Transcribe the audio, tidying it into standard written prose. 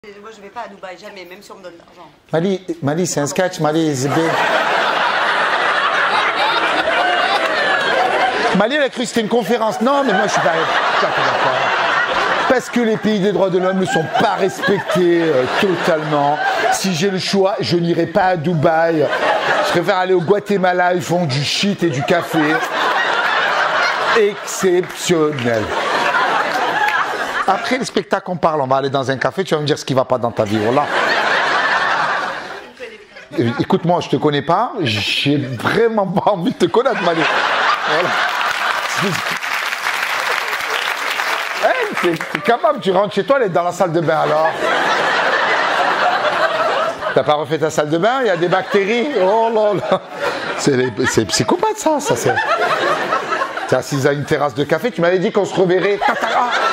Moi, je vais pas à Dubaï, jamais, même si on me donne de l'argent. Mali, c'est un sketch, Mali, Zébé. Mali, elle a cru que c'était une conférence. Non, mais moi, je suis pas d'accord. Parce que les pays des droits de l'homme ne sont pas respectés totalement. Si j'ai le choix, je n'irai pas à Dubaï. Je préfère aller au Guatemala, ils font du shit et du café. Exceptionnel. Après le spectacle, on parle, on va aller dans un café, tu vas me dire ce qui ne va pas dans ta vie. Voilà. Écoute-moi, je ne te connais pas, j'ai vraiment pas envie de te connaître, Mali. Voilà. Hey, quand même, tu rentres chez toi, elle est dans la salle de bain alors. T'as pas refait ta salle de bain, il y a des bactéries. Oh là là. C'est psychopathe ça c'est. T'es assise à une terrasse de café, tu m'avais dit qu'on se reverrait.